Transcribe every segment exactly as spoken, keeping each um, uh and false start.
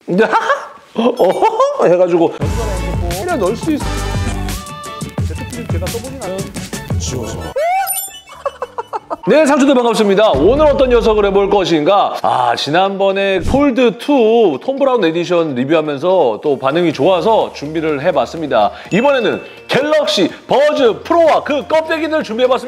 어? 해가지고 그냥 넣을 수 있어. 제트플립 제가 써보진 않은 지워져. 네, 상추들 반갑습니다. 오늘 어떤 녀석을 해볼 것인가? 아, 지난번에 폴드 투 톰 브라운 에디션 리뷰하면서 또 반응이 좋아서 준비를 해봤습니다. 이번에는 갤럭시 버즈 프로와 그 껍데기들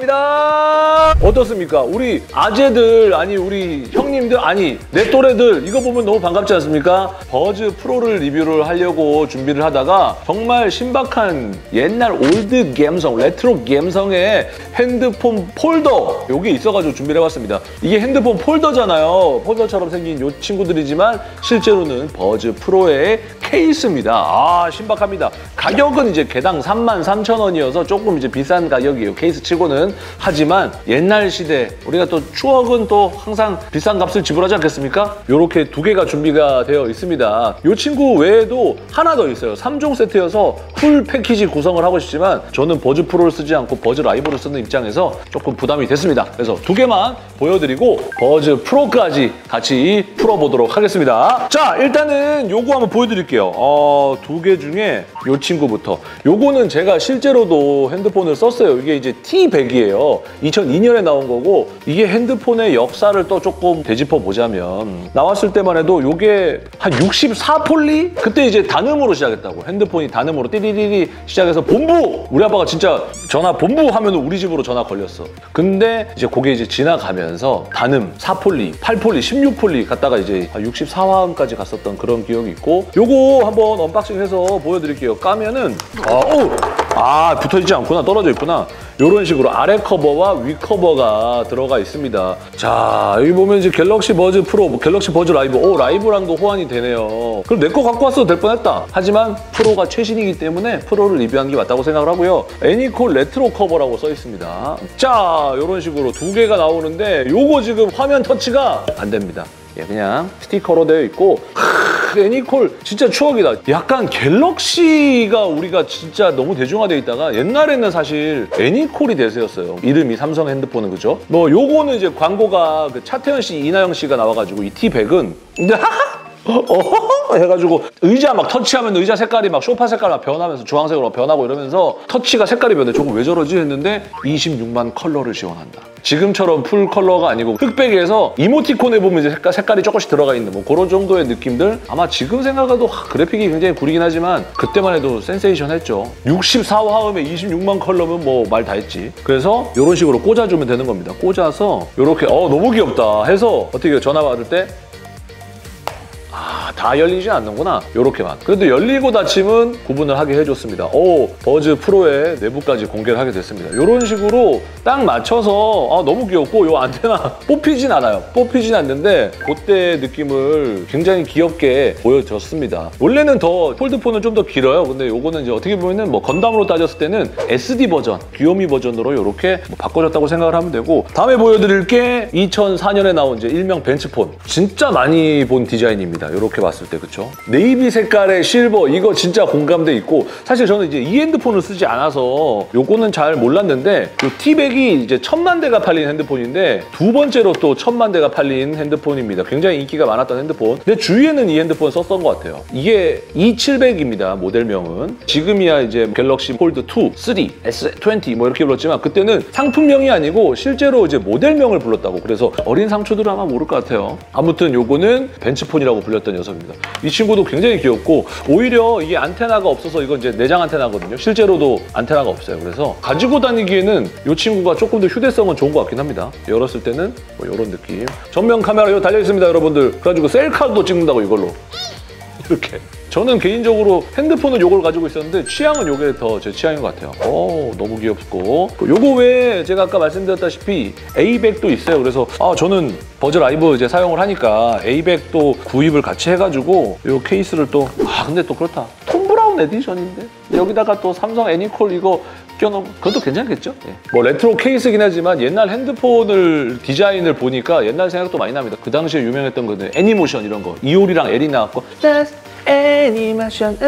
준비해봤습니다. 어떻습니까? 우리 아재들, 아니 우리 형님들, 아니 내 또래들 이거 보면 너무 반갑지 않습니까? 버즈 프로를 리뷰를 하려고 준비를 하다가 정말 신박한 옛날 올드 감성, 레트로 감성의 핸드폰 폴더 여기 있어가지고 준비를 해봤습니다. 이게 핸드폰 폴더잖아요. 폴더처럼 생긴 이 친구들이지만 실제로는 버즈 프로의 케이스입니다. 아, 신박합니다. 가격은 이제 개당 삼만 삼천 원이어서 조금 이제 비싼 가격이에요. 케이스 치고는. 하지만 옛날 시대, 우리가 또 추억은 또 항상 비싼 값을 지불하지 않겠습니까? 이렇게 두 개가 준비가 되어 있습니다. 이 친구 외에도 하나 더 있어요. 삼 종 세트여서 풀 패키지 구성을 하고 싶지만 저는 버즈 프로를 쓰지 않고 버즈 라이브를 쓰는 입장에서 조금 부담이 됐습니다. 그래서 두 개만 보여드리고 버즈 프로까지 같이 풀어보도록 하겠습니다. 자, 일단은 요거 한번 보여드릴게요. 어, 두 개 중에 요 친구부터. 요거는 제가 실제로도 핸드폰을 썼어요. 이게 이제 티 백이에요. 이천이 년에 나온 거고 이게 핸드폰의 역사를 또 조금 되짚어 보자면 나왔을 때만 해도 요게 한 육십사 폴리? 그때 이제 단음으로 시작했다고. 핸드폰이 단음으로 띠리리리 시작해서 본부! 우리 아빠가 진짜 전화 본부 하면 우리 집으로 전화 걸렸어. 근데 이제 그게 이제 지나가면서 단음 사 폴리, 팔 폴리, 십육 폴리 갔다가 이제 육십사 화음까지 갔었던 그런 기억이 있고 요거 한번 언박싱해서 보여드릴게요. 까면은 아, 오! 아, 붙어있지 않구나. 떨어져 있구나. 이런 식으로 아래 커버와 위 커버가 들어가 있습니다. 자, 여기 보면 이제 갤럭시 버즈 프로, 갤럭시 버즈 라이브. 오, 라이브랑도 호환이 되네요. 그럼 내 거 갖고 왔어도 될 뻔했다. 하지만 프로가 최신이기 때문에 프로를 리뷰한 게 맞다고 생각을 하고요. 애니콜 레트로 커버라고 써 있습니다. 자, 이런 식으로 두 개가 나오는데 요거 지금 화면 터치가 안 됩니다. 예, 그냥 스티커로 되어 있고 하, 애니콜 진짜 추억이다. 약간 갤럭시가 우리가 진짜 너무 대중화되어 있다가 옛날에는 사실 애니콜이 대세였어요. 이름이 삼성 핸드폰은 그죠? 뭐 요거는 이제 광고가 그 차태현 씨, 이나영 씨가 나와가지고 이 티 백은 어 해가지고 의자 막 터치하면 의자 색깔이 막 소파 색깔 막 변하면서 주황색으로 변하고 이러면서 터치가 색깔이 변해. 조금 왜 저러지 했는데 이십육만 컬러를 지원한다. 지금처럼 풀 컬러가 아니고 흑백에서 이모티콘에 보면 이제 색깔, 색깔이 조금씩 들어가 있는 뭐 그런 정도의 느낌들. 아마 지금 생각해도 하, 그래픽이 굉장히 구리긴 하지만 그때만 해도 센세이션 했죠. 육십사 화음에 이십육만 컬러면 뭐 말 다 했지. 그래서 이런 식으로 꽂아주면 되는 겁니다. 꽂아서 이렇게 어 너무 귀엽다 해서 어떻게 전화 받을 때 아, 다 열리지 않는구나. 요렇게만. 그래도 열리고 닫힘은 구분을 하게 해줬습니다. 오, 버즈 프로의 내부까지 공개를 하게 됐습니다. 요런 식으로 딱 맞춰서 아, 너무 귀엽고 요 안테나 뽑히진 않아요. 뽑히진 않는데 그때 느낌을 굉장히 귀엽게 보여줬습니다. 원래는 더 폴드폰은 좀 더 길어요. 근데 요거는 이제 어떻게 보면은 뭐 건담으로 따졌을 때는 에스디 버전, 귀요미 버전으로 요렇게 뭐 바꿔줬다고 생각을 하면 되고 다음에 보여드릴 게 이천사 년에 나온 이제 일명 벤츠폰. 진짜 많이 본 디자인입니다. 이렇게 봤을 때 그쵸? 네이비 색깔의 실버 이거 진짜 공감대 있고 사실 저는 이제 이 핸드폰을 쓰지 않아서 요거는 잘 몰랐는데 요 티 백이 이제 천만 대가 팔린 핸드폰인데 두 번째로 또 천만 대가 팔린 핸드폰입니다. 굉장히 인기가 많았던 핸드폰. 내 주위에는 이 핸드폰 썼던 것 같아요. 이게 이 칠백입니다. 모델명은. 지금이야 이제 갤럭시 폴드 투, 쓰리, 에스 이십 뭐 이렇게 불렀지만 그때는 상품명이 아니고 실제로 이제 모델명을 불렀다고. 그래서 어린 상추들은 아마 모를 것 같아요. 아무튼 요거는 벤츠폰이라고 불렸던 녀석입니다. 이 친구도 굉장히 귀엽고 오히려 이게 안테나가 없어서 이건 이제 내장 안테나거든요. 실제로도 안테나가 없어요. 그래서 가지고 다니기에는 이 친구가 조금 더 휴대성은 좋은 것 같긴 합니다. 열었을 때는 뭐 이런 느낌. 전면 카메라 이거 달려있습니다, 여러분들. 그래가지고 셀카도 찍는다고 이걸로. 이렇게. 저는 개인적으로 핸드폰은 이걸 가지고 있었는데 취향은 이게 더 제 취향인 것 같아요. 오, 너무 귀엽고. 요거 외에 제가 아까 말씀드렸다시피 에이 백도 있어요. 그래서 아, 저는 버즈 라이브 이제 사용을 하니까 에이 백도 구입을 같이 해가지고 요 케이스를 또 아, 근데 또 그렇다. 톰 브라운 에디션인데 여기다가 또 삼성 애니콜 이거 껴놓으면 그것도 괜찮겠죠? 예. 뭐 레트로 케이스긴 하지만 옛날 핸드폰을 디자인을 보니까 옛날 생각도 많이 납니다. 그 당시에 유명했던 거는 애니모션 이런 거. 이효리랑 엘이 나왔고 Last 애니메이션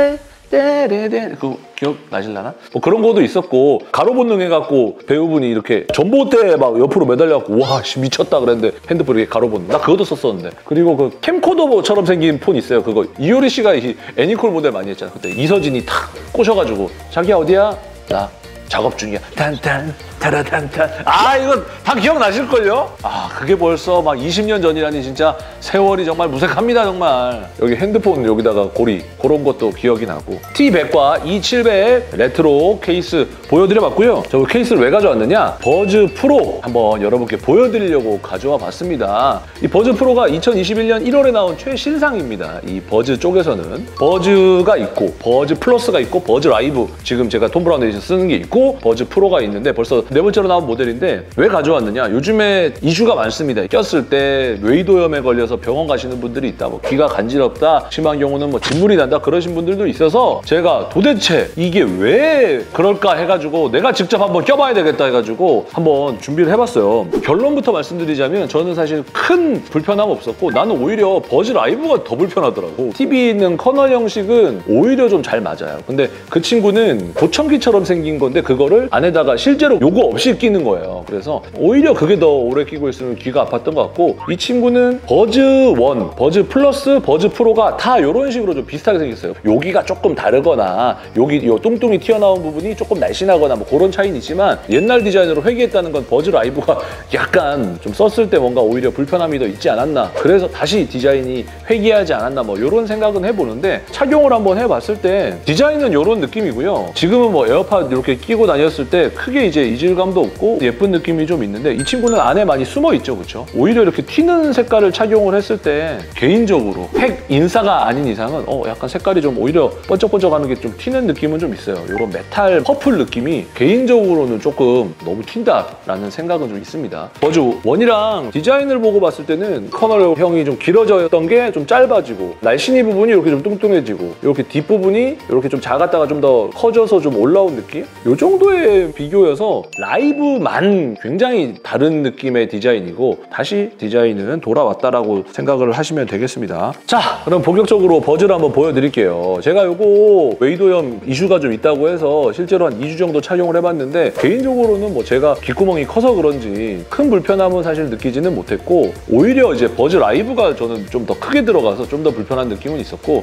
떼레레 그거 기억나실라나? 뭐 그런 거도 있었고 가로 본능 해갖고 배우분이 이렇게 전봇대에 막 옆으로 매달려갖고 와 씨, 미쳤다 그랬는데 핸드폰 이렇게 가로 본능 나 그것도 썼었는데 그리고 그 캠코더처럼 생긴 폰 있어요. 그거 이효리 씨가 이 애니콜 모델 많이 했잖아. 그때 이서진이 탁 꼬셔가지고 자기야 어디야? 나 작업 중이야. 탄탄 타라탄탄. 아 이거 다 기억나실걸요? 아 그게 벌써 막 이십 년 전이라니 진짜 세월이 정말 무색합니다 정말. 여기 핸드폰 여기다가 고리 그런 것도 기억이 나고 티 백과 이 칠백 레트로 케이스 보여드려봤고요. 저 케이스를 왜 가져왔느냐? 버즈 프로 한번 여러분께 보여드리려고 가져와 봤습니다. 이 버즈 프로가 이천이십일 년 일월에 나온 최신상입니다. 이 버즈 쪽에서는 버즈가 있고 버즈 플러스가 있고 버즈 라이브 지금 제가 톰 브라운 에디션 쓰는 게 있고 버즈 프로가 있는데 벌써 네 번째로 나온 모델인데 왜 가져왔느냐? 요즘에 이슈가 많습니다. 꼈을 때 뇌이도염에 걸려서 병원 가시는 분들이 있다. 뭐 귀가 간지럽다. 심한 경우는 뭐 진물이 난다. 그러신 분들도 있어서 제가 도대체 이게 왜 그럴까 해가지고 내가 직접 한번 껴봐야 되겠다 해가지고 한번 준비를 해봤어요. 결론부터 말씀드리자면 저는 사실 큰 불편함 없었고 나는 오히려 버즈 라이브가 더 불편하더라고. 티비 있는 커널 형식은 오히려 좀 잘 맞아요. 근데 그 친구는 보청기처럼 생긴 건데 그거를 안에다가 실제로 요거 없이 끼는 거예요. 그래서 오히려 그게 더 오래 끼고 있으면 귀가 아팠던 것 같고 이 친구는 버즈 원, 버즈 플러스, 버즈 프로가 다 이런 식으로 좀 비슷하게 생겼어요. 여기가 조금 다르거나 여기 요 뚱뚱이 튀어나온 부분이 조금 날씬하거나 뭐 그런 차이는 있지만 옛날 디자인으로 회귀했다는 건 버즈 라이브가 약간 좀 썼을 때 뭔가 오히려 불편함이 더 있지 않았나. 그래서 다시 디자인이 회귀하지 않았나 뭐 이런 생각은 해보는데 착용을 한번 해봤을 때 디자인은 이런 느낌이고요. 지금은 뭐 에어팟 이렇게 끼고 다녔을 때 크게 이제 이질감도 없고 예쁜 느낌이 좀 있는데 이 친구는 안에 많이 숨어 있죠, 그렇죠? 오히려 이렇게 튀는 색깔을 착용을 했을 때 개인적으로 핵 인싸가 아닌 이상은 어 약간 색깔이 좀 오히려 번쩍번쩍하는 게 좀 튀는 느낌은 좀 있어요. 이런 메탈 퍼플 느낌이 개인적으로는 조금 너무 튄다라는 생각은 좀 있습니다. 버즈 원이랑 디자인을 보고 봤을 때는 커널형이 좀 길어졌던 게 좀 짧아지고 날씬이 부분이 이렇게 좀 뚱뚱해지고 이렇게 뒷부분이 이렇게 좀 작았다가 좀 더 커져서 좀 올라온 느낌? 이 정도의 비교여서 라이브만 굉장히 다른 느낌의 디자인이고 다시 디자인은 돌아왔다라고 생각을 하시면 되겠습니다. 자, 그럼 본격적으로 버즈를 한번 보여드릴게요. 제가 요거 웨이도염 이슈가 좀 있다고 해서 실제로 한 이 주 정도 착용을 해봤는데 개인적으로는 뭐 제가 귓구멍이 커서 그런지 큰 불편함은 사실 느끼지는 못했고 오히려 이제 버즈 라이브가 저는 좀 더 크게 들어가서 좀 더 불편한 느낌은 있었고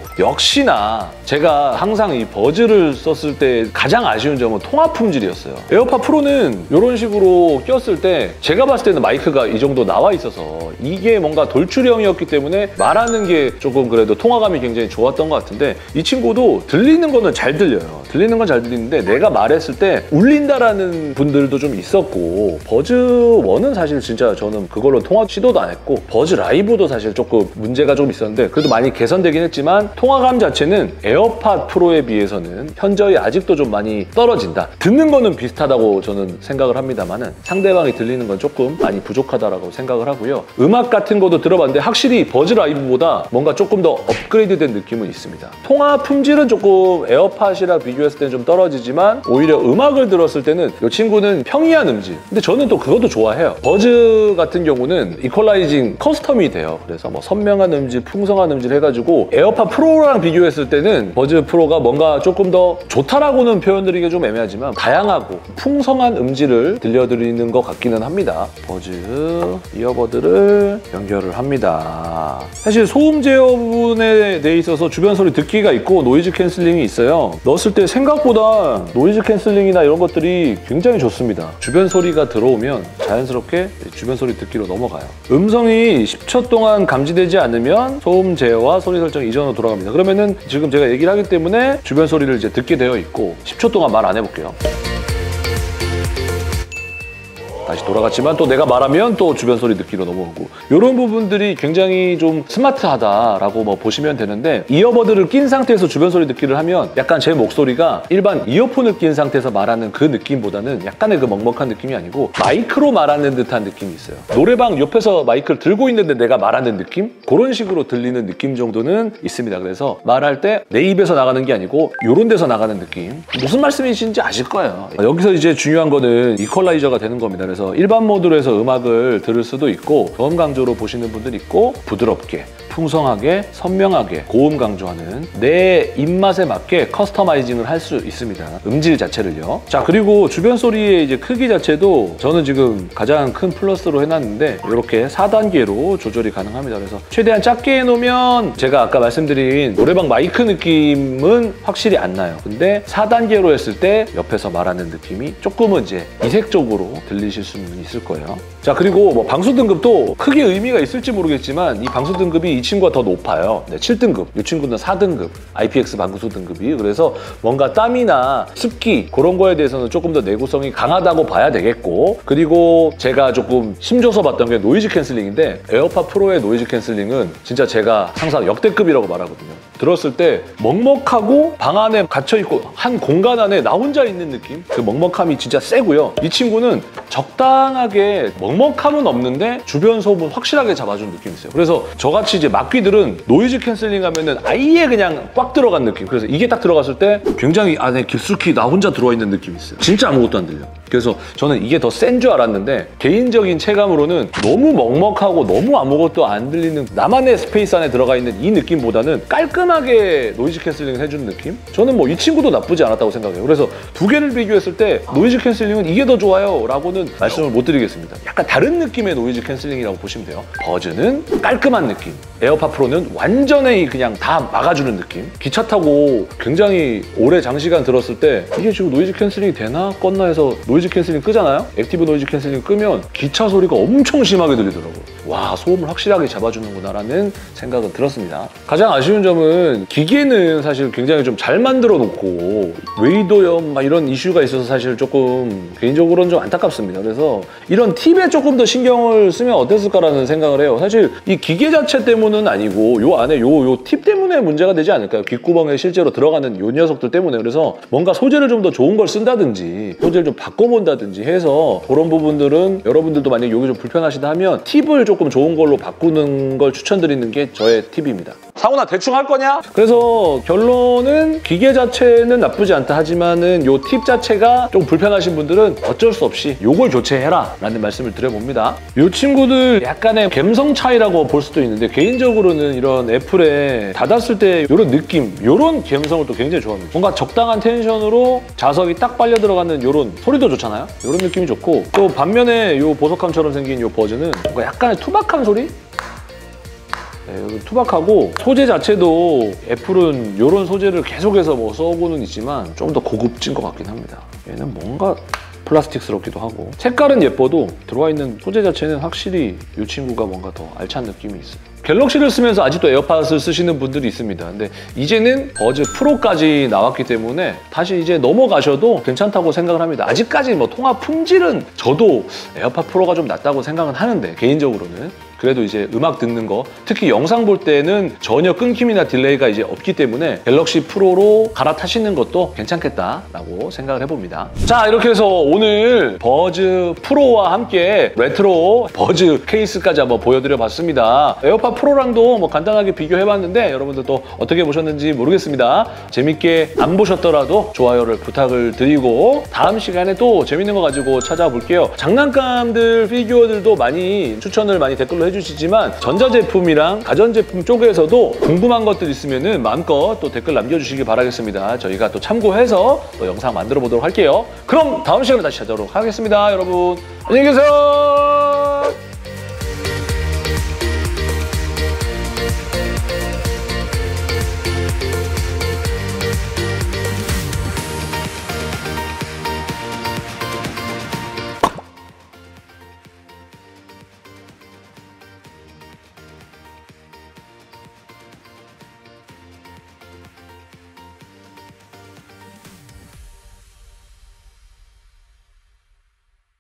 역시나 제가 항상 이 버즈를 썼을 때 가장 아쉬운 점은 통화 품질이었어요. 에어팟 프로는 이런 식으로 꼈을 때 제가 봤을 때는 마이크가 이 정도 나와 있어서 이게 뭔가 돌출형이었기 때문에 말하는 게 조금 그래도 통화감이 굉장히 좋았던 것 같은데 이 친구도 들리는 거는 잘 들려요. 들리는 건 잘 들리는데 내가 말했을 때 울린다라는 분들도 좀 있었고 버즈 원은 사실 진짜 저는 그걸로 통화 시도도 안 했고 버즈 라이브도 사실 조금 문제가 좀 있었는데 그래도 많이 개선되긴 했지만 통화감 자체는 에어팟 프로에 비해서는 현저히 아직도 좀 많이 떨어진다. 듣는 거는 비슷하다고 저는 생각을 합니다만은 상대방이 들리는 건 조금 많이 부족하다라고 생각을 하고요. 음악 같은 것도 들어봤는데 확실히 버즈 라이브보다 뭔가 조금 더 업그레이드된 느낌은 있습니다. 통화 품질은 조금 에어팟이랑 비교했을 때는 좀 떨어지지만 오히려 음악을 들었을 때는 이 친구는 평이한 음질. 근데 저는 또 그것도 좋아해요. 버즈 같은 경우는 이퀄라이징 커스텀이 돼요. 그래서 뭐 선명한 음질, 풍성한 음질 해가지고 에어팟 프로랑 비교했을 때는 버즈 프로가 뭔가 조금 더 좋다라고는 표현드리기 좀 애매하지만 다양하고 풍성한 음질을 들려드리는 것 같기는 합니다. 버즈 이어버드를 연결을 합니다. 사실 소음 제어 부분에 대해 있어서 주변 소리 듣기가 있고 노이즈 캔슬링이 있어요. 넣었을 때 생각보다 노이즈 캔슬링이나 이런 것들이 굉장히 좋습니다. 주변 소리가 들어오면 자연스럽게 주변 소리 듣기로 넘어가요. 음성이 십 초 동안 감지되지 않으면 소음 제어와 소리 설정 이전으로 돌아갑니다. 그러면은 지금 제가 얘기를 하기 때문에 주변 소리를 이제 듣게 되어 있고 십 초 동안 말 안 해볼게요. 다시 돌아갔지만 또 내가 말하면 또 주변 소리 듣기로 넘어오고 이런 부분들이 굉장히 좀 스마트하다라고 뭐 보시면 되는데 이어버드를 낀 상태에서 주변 소리 듣기를 하면 약간 제 목소리가 일반 이어폰을 낀 상태에서 말하는 그 느낌보다는 약간의 그 먹먹한 느낌이 아니고 마이크로 말하는 듯한 느낌이 있어요. 노래방 옆에서 마이크를 들고 있는데 내가 말하는 느낌? 그런 식으로 들리는 느낌 정도는 있습니다. 그래서 말할 때 내 입에서 나가는 게 아니고 이런 데서 나가는 느낌. 무슨 말씀이신지 아실 거예요. 여기서 이제 중요한 거는 이퀄라이저가 되는 겁니다. 그래서 일반 모드로 해서 음악을 들을 수도 있고 저음 강조로 보시는 분들 있고 부드럽게 풍성하게, 선명하게, 고음 강조하는 내 입맛에 맞게 커스터마이징을 할 수 있습니다. 음질 자체를요. 자, 그리고 주변 소리의 이제 크기 자체도 저는 지금 가장 큰 플러스로 해놨는데 이렇게 사 단계로 조절이 가능합니다. 그래서 최대한 작게 해놓으면 제가 아까 말씀드린 노래방 마이크 느낌은 확실히 안 나요. 근데 사 단계로 했을 때 옆에서 말하는 느낌이 조금은 이제 이색적으로 들리실 수는 있을 거예요. 자, 그리고 뭐 방수 등급도 크게 의미가 있을지 모르겠지만 이 방수 등급이 이 친구가 더 높아요. 네, 칠 등급, 이 친구는 사 등급, 아이피엑스 방수 등급이. 그래서 뭔가 땀이나 습기 그런 거에 대해서는 조금 더 내구성이 강하다고 봐야 되겠고, 그리고 제가 조금 힘줘서 봤던 게 노이즈 캔슬링인데 에어팟 프로의 노이즈 캔슬링은 진짜 제가 항상 역대급이라고 말하거든요. 들었을 때 먹먹하고 방 안에 갇혀있고 한 공간 안에 나 혼자 있는 느낌? 그 먹먹함이 진짜 세고요. 이 친구는 적당하게 먹먹함은 없는데 주변 소음은 확실하게 잡아준 느낌이 있어요. 그래서 저같이 이제 막귀들은 노이즈 캔슬링 하면은 아예 그냥 꽉 들어간 느낌. 그래서 이게 딱 들어갔을 때 굉장히 안에 깊숙이 나 혼자 들어와 있는 느낌이 있어요. 진짜 아무것도 안 들려. 그래서 저는 이게 더 센 줄 알았는데 개인적인 체감으로는 너무 먹먹하고 너무 아무것도 안 들리는 나만의 스페이스 안에 들어가 있는 이 느낌보다는 깔끔하게 노이즈 캔슬링을 해주는 느낌? 저는 뭐 이 친구도 나쁘지 않았다고 생각해요. 그래서 두 개를 비교했을 때 노이즈 캔슬링은 이게 더 좋아요 라고는 말씀을 못 드리겠습니다. 약간 다른 느낌의 노이즈 캔슬링이라고 보시면 돼요. 버즈는 깔끔한 느낌, 에어팟 프로는 완전히 그냥 다 막아주는 느낌. 기차 타고 굉장히 오래 장시간 들었을 때 이게 지금 노이즈 캔슬링이 되나 껐나 해서 노이즈 캔슬링 끄잖아요? 액티브 노이즈 캔슬링 끄면 기차 소리가 엄청 심하게 들리더라고요. 와, 소음을 확실하게 잡아주는구나 라는 생각은 들었습니다. 가장 아쉬운 점은 기계는 사실 굉장히 좀 잘 만들어 놓고 웨이도염 막 이런 이슈가 있어서 사실 조금 개인적으로는 좀 안타깝습니다. 그래서 이런 팁에 조금 더 신경을 쓰면 어땠을까라는 생각을 해요. 사실 이 기계 자체 때문은 아니고 요 안에 요 요 팁 때문에 문제가 되지 않을까요? 귓구멍에 실제로 들어가는 요 녀석들 때문에. 그래서 뭔가 소재를 좀 더 좋은 걸 쓴다든지 소재를 좀 바꿔본다든지 해서 그런 부분들은 여러분들도 만약에 여기 좀 불편하시다 하면 팁을 조금 좋은 걸로 바꾸는 걸 추천드리는 게 저의 팁입니다. 상훈아, 대충 할 거냐? 그래서 결론은 기계 자체는 나쁘지 않다 하지만은 요 팁 자체가 좀 불편하신 분들은 어쩔 수 없이 요걸 교체해라 라는 말씀을 드려봅니다. 요 친구들 약간의 감성 차이라고 볼 수도 있는데 개인적으로는 이런 애플에 닫았을 때 요런 느낌, 요런 감성을 또 굉장히 좋아합니다. 뭔가 적당한 텐션으로 자석이 딱 빨려 들어가는 요런 소리도 좋잖아요? 요런 느낌이 좋고, 또 반면에 요 보석함처럼 생긴 요 버즈는 뭔가 약간의 투박한 소리? 네, 투박하고 소재 자체도 애플은 이런 소재를 계속해서 뭐 써고는 있지만 좀 더 고급진 것 같긴 합니다. 얘는 뭔가 플라스틱스럽기도 하고 색깔은 예뻐도 들어와 있는 소재 자체는 확실히 이 친구가 뭔가 더 알찬 느낌이 있어요. 갤럭시를 쓰면서 아직도 에어팟을 쓰시는 분들이 있습니다. 근데 이제는 버즈 프로까지 나왔기 때문에 다시 이제 넘어가셔도 괜찮다고 생각을 합니다. 아직까지 뭐 통화 품질은 저도 에어팟 프로가 좀 낫다고 생각은 하는데 개인적으로는 그래도 이제 음악 듣는 거, 특히 영상 볼 때는 전혀 끊김이나 딜레이가 이제 없기 때문에 갤럭시 프로로 갈아타시는 것도 괜찮겠다라고 생각을 해봅니다. 자, 이렇게 해서 오늘 버즈 프로와 함께 레트로 버즈 케이스까지 한번 보여드려 봤습니다. 에어팟 프로랑도 뭐 간단하게 비교해봤는데 여러분들 또 어떻게 보셨는지 모르겠습니다. 재밌게 안 보셨더라도 좋아요를 부탁을 드리고 다음 시간에 또 재밌는 거 가지고 찾아볼게요. 장난감들, 피규어들도 많이 추천을 많이 댓글로 해주시지만 전자제품이랑 가전제품 쪽에서도 궁금한 것들 있으면 마음껏 또 댓글 남겨주시기 바라겠습니다. 저희가 또 참고해서 또 영상 만들어 보도록 할게요. 그럼 다음 시간에 다시 찾아오도록 하겠습니다. 여러분 안녕히 계세요.